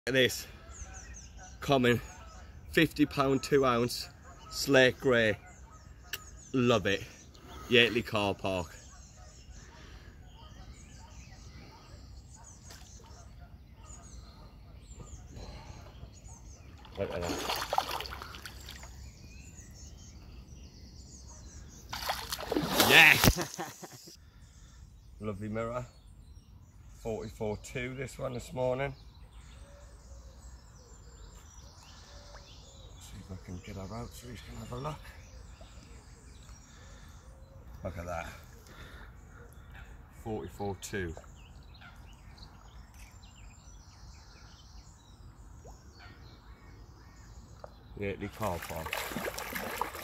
Look at this, common, £50 2 ounce, Slate Grey, love it, Yateley Car Park. Look at that. Yeah! Lovely mirror, 44.2 this one this morning. See if I can get her out so we can have a look. Look at that, 44.2. Yateley Car Park.